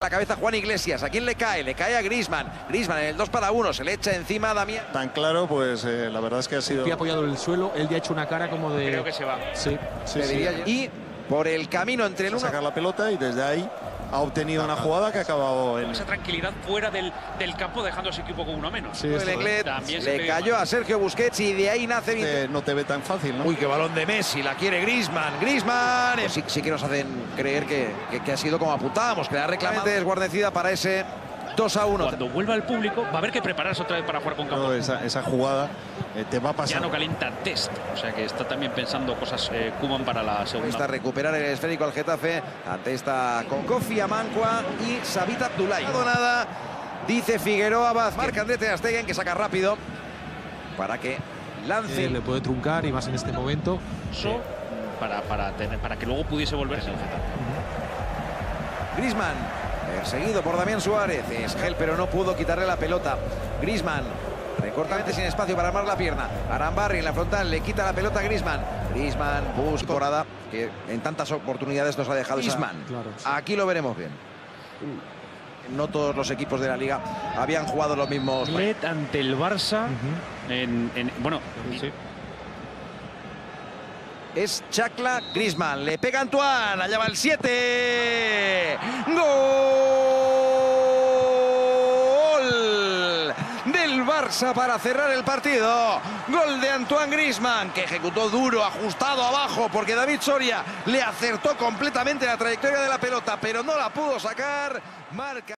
La cabeza Juan Iglesias, ¿a quién le cae? Le cae a Griezmann. Griezmann en el 2 para 1, se le echa encima a Damián. Tan claro, pues la verdad es que ha sido... Ha apoyado en el suelo, él ya ha hecho una cara como de... Creo que se va. Sí. Y por el camino entre el 1... sacar la pelota y desde ahí ha obtenido una jugada que ha acabado en... Esa tranquilidad fuera del campo, dejando a su equipo con uno menos. Sí, el inglés le cayó a Sergio Busquets y de ahí nace... no te ve tan fácil, ¿no? Uy, qué balón de Messi, la quiere Griezmann. ¡Griezmann! Pues sí que nos hacen creer que ha sido como apuntábamos, que la reclamante desguarnecida para ese 2-1. Cuando vuelva el público, va a haber que prepararse otra vez para jugar con campo. No, esa jugada te va a pasar. Ya no calienta Dest, o sea que está también pensando cosas Koeman para la segunda. Está recuperar el esférico al Getafe ante esta con Kofi Amankwa y Sabit Abdoulaye. No nada, dice Figueroa Vázquez. Marca André Ter Stegen, que saca rápido para que lance. Le puede truncar y más en este momento. Para que luego pudiese volverse el Getafe. Griezmann, perseguido por Damián Suárez. Es gel, pero no pudo quitarle la pelota. Griezmann recorta antes sin espacio para armar la pierna. Arambarri en la frontal, le quita la pelota a Griezmann. Griezmann, temporada que en tantas oportunidades nos ha dejado Griezmann. Claro, sí. Aquí lo veremos bien. No todos los equipos de la liga habían jugado los mismos. Led ante el Barça. Bueno, sí. Es Chacla, Griezmann, le pega Antoine, allá va el 7. ¡Gol! Del Barça para cerrar el partido. Gol de Antoine Griezmann, que ejecutó duro, ajustado abajo, porque David Soria le acertó completamente la trayectoria de la pelota, pero no la pudo sacar. Marca.